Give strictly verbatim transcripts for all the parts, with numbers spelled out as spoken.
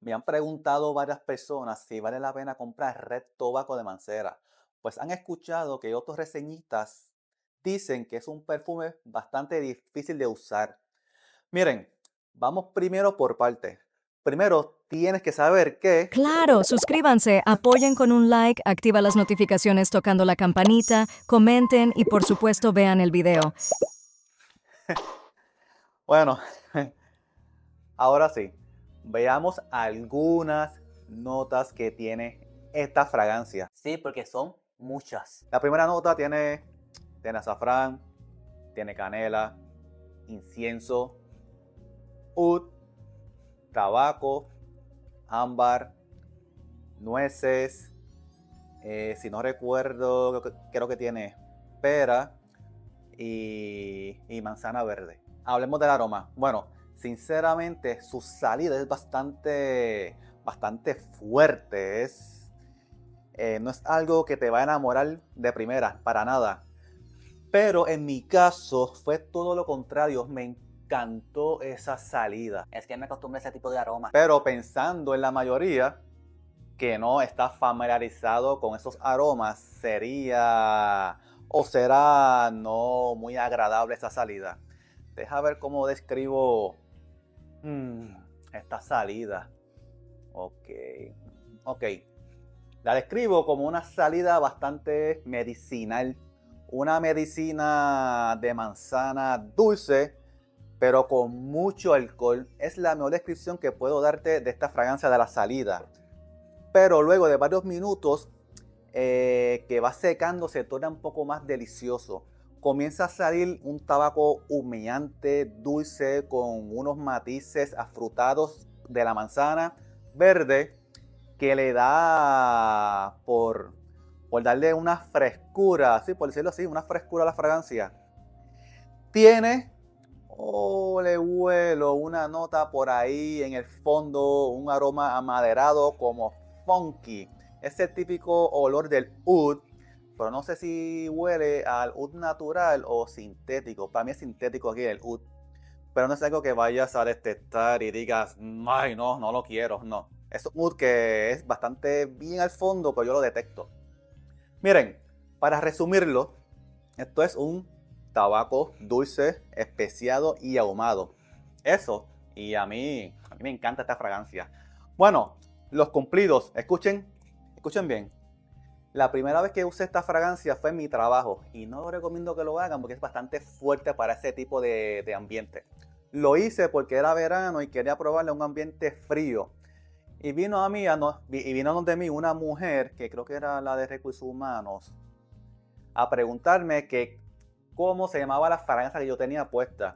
Me han preguntado varias personas si vale la pena comprar Red Tobacco de Mancera, pues han escuchado que otros reseñistas dicen que es un perfume bastante difícil de usar. Miren, vamos primero por partes. Primero, tienes que saber que, Claro, suscríbanse, apoyen con un like, activa las notificaciones tocando la campanita, comenten y por supuesto vean el video. bueno, ahora sí, veamos algunas notas que tiene esta fragancia. Sí, porque son muchas. La primera nota tiene, tiene azafrán, tiene canela, incienso, oud, tabaco, ámbar, nueces, eh, si no recuerdo, creo que, creo que tiene pera y, y manzana verde. Hablemos del aroma. Bueno, sinceramente su salida es bastante, bastante fuerte. Es, eh, no es algo que te va a enamorar de primera, para nada. Pero en mi caso fue todo lo contrario. Me encantó esa salida. Es que me acostumbré a ese tipo de aroma. Pero pensando en la mayoría que no está familiarizado con esos aromas, sería o será no muy agradable esa salida. Deja ver cómo describo mm, esta salida. Ok, ok. La describo como una salida bastante medicinal. Una medicina de manzana dulce, pero con mucho alcohol. Es la mejor descripción que puedo darte de esta fragancia de la salida. Pero luego de varios minutos eh, que va secando, se torna un poco más delicioso. Comienza a salir un tabaco humeante, dulce, con unos matices afrutados de la manzana verde, que le da por, por darle una frescura, así por decirlo así, una frescura a la fragancia. Tiene, oh, le huelo una nota por ahí en el fondo, un aroma amaderado como funky. Es el típico olor del oud, pero no sé si huele al oud natural o sintético. Para mí es sintético aquí el oud, pero no es algo que vayas a detectar y digas, ay, no, no lo quiero, no. Es un oud que es bastante bien al fondo, pero yo lo detecto. Miren, para resumirlo, esto es un tabaco dulce, especiado y ahumado. Eso, y a mí, a mí me encanta esta fragancia. Bueno, los cumplidos, escuchen, escuchen bien. La primera vez que usé esta fragancia fue en mi trabajo y no recomiendo que lo hagan porque es bastante fuerte para ese tipo de, de ambiente. Lo hice porque era verano y quería probarle a un ambiente frío. Y vino a mí, a no- y vino donde mí una mujer, que creo que era la de recursos humanos, a preguntarme que cómo se llamaba la fragancia que yo tenía puesta.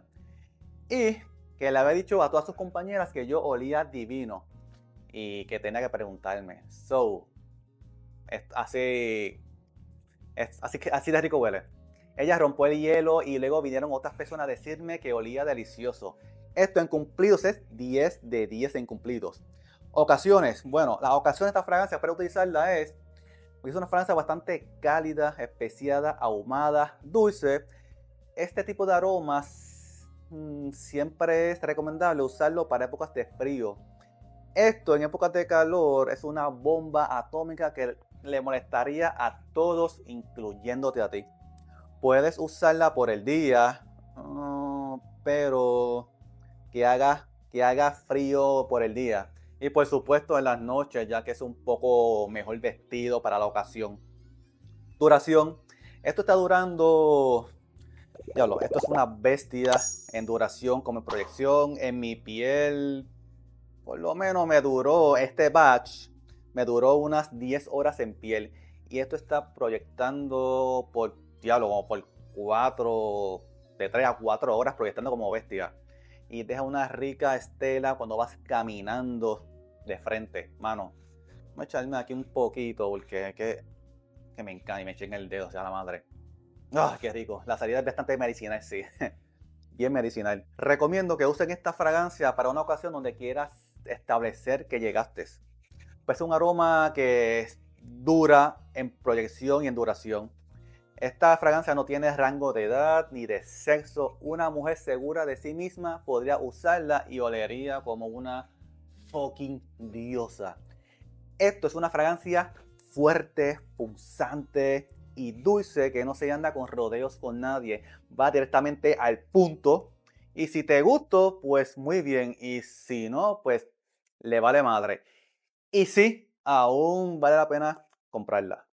Y que le había dicho a todas sus compañeras que yo olía divino y que tenía que preguntarme. So, es así, es, así, que, así de rico huele. Ella rompió el hielo y luego vinieron otras personas a decirme que olía delicioso. Esto en cumplidos es diez de diez en cumplidos. Ocasiones, bueno, la ocasión de esta fragancia para utilizarla es, es una fragancia bastante cálida, especiada, ahumada, dulce. Este tipo de aromas mmm, siempre es recomendable usarlo para épocas de frío. Esto en épocas de calor es una bomba atómica que le molestaría a todos, incluyéndote a ti. Puedes usarla por el día, uh, pero que haga, que haga frío por el día. Y por supuesto en las noches, ya que es un poco mejor vestido para la ocasión. Duración. Esto está durando. Diablo, esto es una bestia en duración como en proyección. En mi piel, por lo menos me duró este batch, me duró unas diez horas en piel. Y esto está proyectando por, diablo, como por cuatro, de tres a cuatro horas proyectando como bestia. Y deja una rica estela cuando vas caminando de frente. Mano, voy a echarme aquí un poquito porque es que, que me encanta y me eché en el dedo, o sea la madre. ¡Ah, qué rico! La salida es bastante medicinal, sí. Bien medicinal. Recomiendo que usen esta fragancia para una ocasión donde quieras establecer que llegaste. Pues es un aroma que dura en proyección y en duración. Esta fragancia no tiene rango de edad ni de sexo. Una mujer segura de sí misma podría usarla y olería como una fucking diosa. Esto es una fragancia fuerte, punzante y dulce que no se anda con rodeos con nadie. Va directamente al punto. Y si te gustó, pues muy bien. Y si no, pues le vale madre. Y sí, aún vale la pena comprarla.